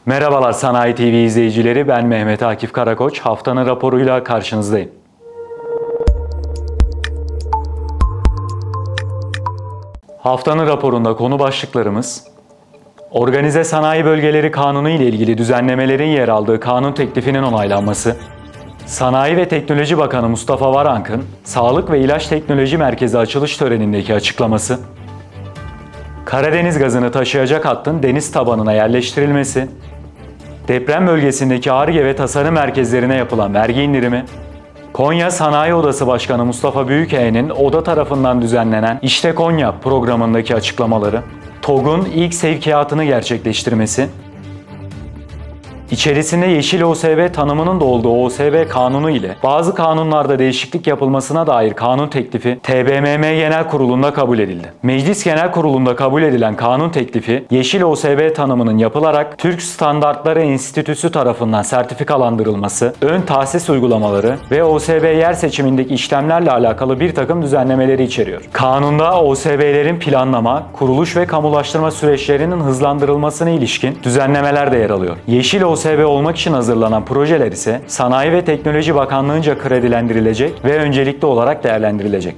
Merhabalar Sanayi TV izleyicileri, ben Mehmet Akif Karakoç. Haftanın raporuyla karşınızdayım. Haftanın raporunda konu başlıklarımız: Organize Sanayi Bölgeleri Kanunu ile ilgili düzenlemelerin yer aldığı kanun teklifinin onaylanması, Sanayi ve Teknoloji Bakanı Mustafa Varank'ın Sağlık ve İlaç Teknoloji Merkezi açılış törenindeki açıklaması, Karadeniz gazını taşıyacak hattın deniz tabanına yerleştirilmesi, deprem bölgesindeki Ar-Ge ve tasarım merkezlerine yapılan vergi indirimi, Konya Sanayi Odası Başkanı Mustafa Büyükağa'nın ODA tarafından düzenlenen İşte Konya programındaki açıklamaları, TOG'un ilk sevkiyatını gerçekleştirmesi, İçerisinde Yeşil OSB tanımının da olduğu OSB kanunu ile bazı kanunlarda değişiklik yapılmasına dair kanun teklifi TBMM Genel Kurulu'nda kabul edildi. Meclis Genel Kurulu'nda kabul edilen kanun teklifi, Yeşil OSB tanımının yapılarak Türk Standartları Enstitüsü tarafından sertifikalandırılması, ön tahsis uygulamaları ve OSB yer seçimindeki işlemlerle alakalı bir takım düzenlemeleri içeriyor. Kanunda OSB'lerin planlama, kuruluş ve kamulaştırma süreçlerinin hızlandırılmasına ilişkin düzenlemeler de yer alıyor. Yeşil OSB olmak için hazırlanan projeler ise Sanayi ve Teknoloji Bakanlığı'nca kredilendirilecek ve öncelikli olarak değerlendirilecek.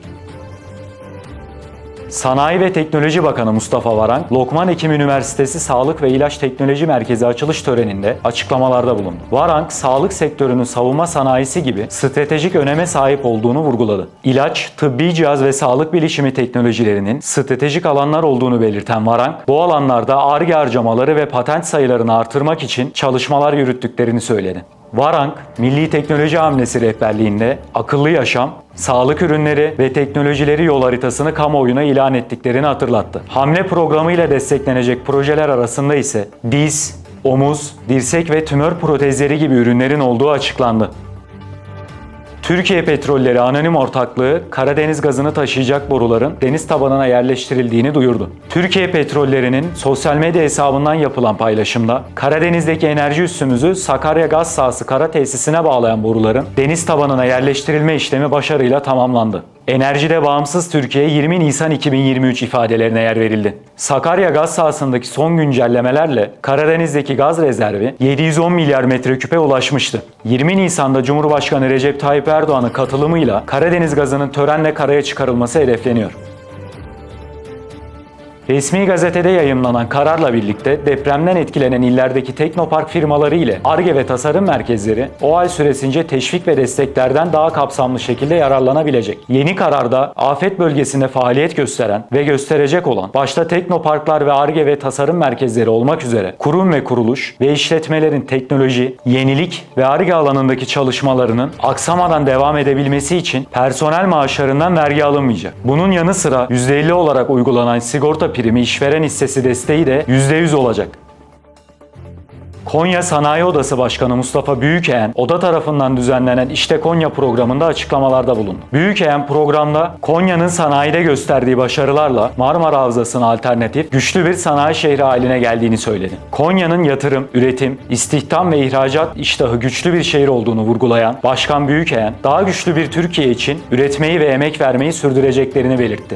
Sanayi ve Teknoloji Bakanı Mustafa Varank, Lokman Hekim Üniversitesi Sağlık ve İlaç Teknoloji Merkezi açılış töreninde açıklamalarda bulundu. Varank, sağlık sektörünün savunma sanayisi gibi stratejik öneme sahip olduğunu vurguladı. İlaç, tıbbi cihaz ve sağlık bilişimi teknolojilerinin stratejik alanlar olduğunu belirten Varank, bu alanlarda Ar-Ge harcamaları ve patent sayılarını artırmak için çalışmalar yürüttüklerini söyledi. Varank, Milli Teknoloji Hamlesi rehberliğinde akıllı yaşam, sağlık ürünleri ve teknolojileri yol haritasını kamuoyuna ilan ettiklerini hatırlattı. Hamle programı ile desteklenecek projeler arasında ise diz, omuz, dirsek ve tümör protezleri gibi ürünlerin olduğu açıklandı. Türkiye Petrolleri Anonim Ortaklığı, Karadeniz gazını taşıyacak boruların deniz tabanına yerleştirildiğini duyurdu. Türkiye Petrolleri'nin sosyal medya hesabından yapılan paylaşımda, Karadeniz'deki enerji üssümüzü Sakarya Gaz Sahası Kara Tesisine bağlayan boruların deniz tabanına yerleştirilme işlemi başarıyla tamamlandı. Enerjide Bağımsız Türkiye 20 Nisan 2023 ifadelerine yer verildi. Sakarya gaz sahasındaki son güncellemelerle Karadeniz'deki gaz rezervi 710 milyar metreküpe ulaşmıştı. 20 Nisan'da Cumhurbaşkanı Recep Tayyip Erdoğan'ın katılımıyla Karadeniz gazının törenle karaya çıkarılması hedefleniyor. Resmi gazetede yayımlanan kararla birlikte depremden etkilenen illerdeki teknopark firmaları ile Ar-Ge ve tasarım merkezleri o ay süresince teşvik ve desteklerden daha kapsamlı şekilde yararlanabilecek. Yeni kararda afet bölgesinde faaliyet gösteren ve gösterecek olan başta teknoparklar ve Ar-Ge ve tasarım merkezleri olmak üzere kurum ve kuruluş ve işletmelerin teknoloji, yenilik ve Ar-Ge alanındaki çalışmalarının aksamadan devam edebilmesi için personel maaşlarından vergi alınmayacak. Bunun yanı sıra %50 olarak uygulanan sigorta primi işveren hissesi desteği de %100 olacak. Konya Sanayi Odası Başkanı Mustafa Büyükağa'nın ODA tarafından düzenlenen İşte Konya programında açıklamalarda bulundu. Büyükağa'nın programda Konya'nın sanayide gösterdiği başarılarla Marmara Havzası'na alternatif, güçlü bir sanayi şehri haline geldiğini söyledi. Konya'nın yatırım, üretim, istihdam ve ihracat iştahı güçlü bir şehir olduğunu vurgulayan Başkan Büyükağa'nın daha güçlü bir Türkiye için üretmeyi ve emek vermeyi sürdüreceklerini belirtti.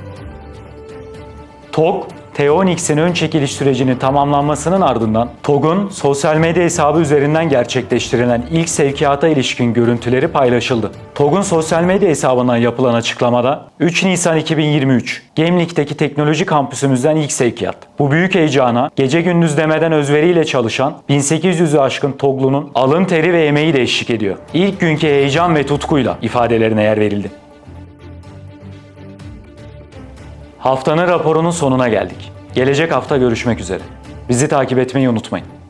TOG, T-10X'in ön çekiliş sürecinin tamamlanmasının ardından TOG'un sosyal medya hesabı üzerinden gerçekleştirilen ilk sevkiyata ilişkin görüntüleri paylaşıldı. TOG'un sosyal medya hesabından yapılan açıklamada 3 Nisan 2023 Gemlik'teki teknoloji kampüsümüzden ilk sevkiyat. Bu büyük heyecana gece gündüz demeden özveriyle çalışan 1800'ü aşkın TOG'lunun alın teri ve emeği de eşlik ediyor. İlk günkü heyecan ve tutkuyla ifadelerine yer verildi. Haftanın raporunun sonuna geldik. Gelecek hafta görüşmek üzere. Bizi takip etmeyi unutmayın.